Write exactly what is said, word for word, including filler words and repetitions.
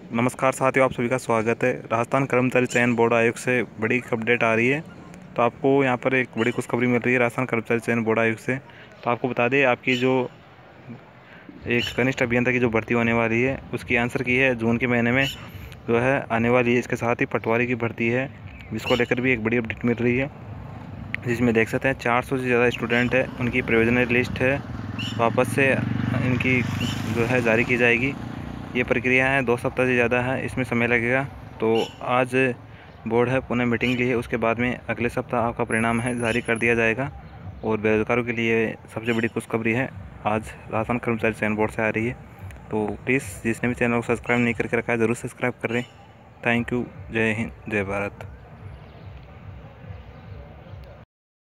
नमस्कार साथियों, आप सभी का स्वागत है। राजस्थान कर्मचारी चयन बोर्ड आयोग से बड़ी अपडेट आ रही है। तो आपको यहाँ पर एक बड़ी खुशखबरी मिल रही है राजस्थान कर्मचारी चयन बोर्ड आयोग से। तो आपको बता दें, आपकी जो एक कनिष्ठ अभियंता की जो भर्ती होने वाली है उसकी आंसर की है जून के महीने में जो है आने वाली है। इसके साथ ही पटवारी की भर्ती है, जिसको लेकर भी एक बड़ी अपडेट मिल रही है, जिसमें देख सकते हैं चार सौ से ज़्यादा स्टूडेंट है। उनकी प्रोविजनल लिस्ट है, वापस से इनकी जो है जारी की जाएगी। ये प्रक्रिया है, दो सप्ताह से ज़्यादा है, इसमें समय लगेगा। तो आज बोर्ड है पुनः मीटिंग ली है, उसके बाद में अगले सप्ताह आपका परिणाम है जारी कर दिया जाएगा। और बेरोजगारों के लिए सबसे बड़ी खुशखबरी है, आज राजस्थान कर्मचारी चयन बोर्ड से आ रही है। तो प्लीज़ जिसने भी चैनल को सब्सक्राइब नहीं करके रखा है ज़रूर सब्सक्राइब करें। Thank you. जय हिंद, जय भारत।